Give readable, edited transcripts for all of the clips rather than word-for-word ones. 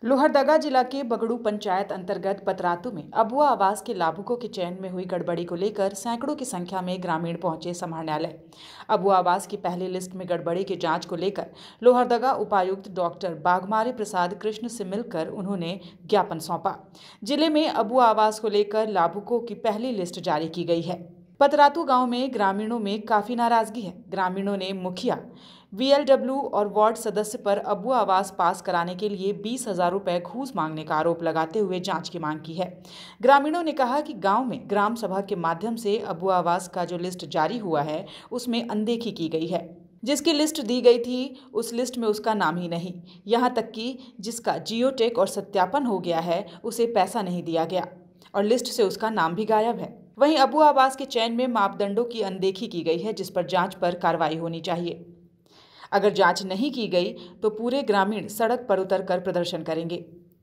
लोहरदगा जिला के बगड़ू पंचायत अंतर्गत पतरातू में अबुआ आवास के लाभुकों के चयन में हुई गड़बड़ी को लेकर सैकड़ों की संख्या में ग्रामीण पहुंचे समाहरणालय। अबुआ आवास की पहली लिस्ट में गड़बड़ी की जांच को लेकर लोहरदगा उपायुक्त डॉक्टर बाघमारे प्रसाद कृष्ण से मिलकर उन्होंने ज्ञापन सौंपा। जिले में अबुआ आवास को लेकर लाभुकों की पहली लिस्ट जारी की गई है। पतरातू गांव में ग्रामीणों में काफी नाराजगी है। ग्रामीणों ने मुखिया, VLW और वार्ड सदस्य पर अबुआ आवास पास कराने के लिए 20,000 रुपए घूस मांगने का आरोप लगाते हुए जांच की मांग की है। ग्रामीणों ने कहा कि गांव में ग्राम सभा के माध्यम से अबुआ आवास का जो लिस्ट जारी हुआ है उसमें अनदेखी की गई है। जिसकी लिस्ट दी गई थी उस लिस्ट में उसका नाम ही नहीं, यहाँ तक कि जिसका जियोटेक और सत्यापन हो गया है उसे पैसा नहीं दिया गया और लिस्ट से उसका नाम भी गायब है। वहीं अबुआ आवास के चयन में मापदंडों की अनदेखी की गई है, जिस पर जांच पर कार्रवाई होनी चाहिए। अगर जांच नहीं की गई तो पूरे ग्रामीण सड़क पर उतरकर प्रदर्शन करेंगे।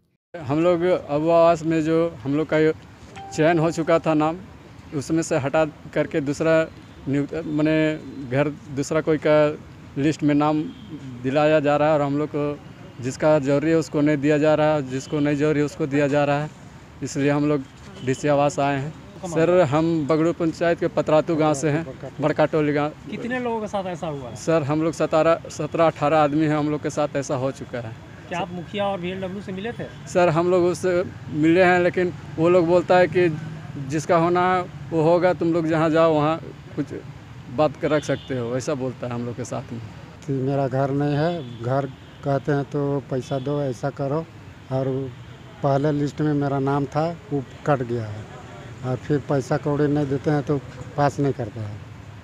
हम लोग अबुआ आवास में जो हम लोग का चयन हो चुका था नाम, उसमें से हटा करके दूसरा मैंने घर दूसरा कोई का लिस्ट में नाम दिलाया जा रहा है और हम लोग को जिसका जरूरी है उसको नहीं दिया जा रहा है, जिसको नहीं जरूरी है उसको दिया जा रहा है। इसलिए हम लोग DC आवास आए हैं। सर, हम बगड़ू पंचायत के पतरातू गांव से हैं, बड़का टोली गाँव। कितने लोगों के साथ ऐसा हुआ है? सर, हम लोग 17-18 आदमी हैं, हम लोग के साथ ऐसा हो चुका है। क्या आप मुखिया और VLW से मिले थे? सर, हम लोग उससे मिले हैं, लेकिन वो लोग बोलता है कि जिसका होना है वो होगा, तुम लोग जहाँ जाओ वहाँ कुछ बात कर रख सकते हो, ऐसा बोलता है हम लोग के साथ में। कि मेरा घर नहीं है, घर कहते हैं तो पैसा दो, ऐसा करो। और पहले लिस्ट में मेरा नाम था, वो कट गया है और फिर पैसा कौड़ी नहीं देते हैं तो पास नहीं करता है।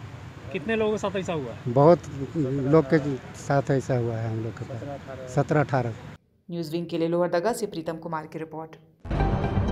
कितने लोगों के साथ ऐसा हुआ है? बहुत लोग के साथ ऐसा हुआ है हम लोग के पास, 17-18। न्यूज़ विंग के लिए लोहरदगा से प्रीतम कुमार की रिपोर्ट।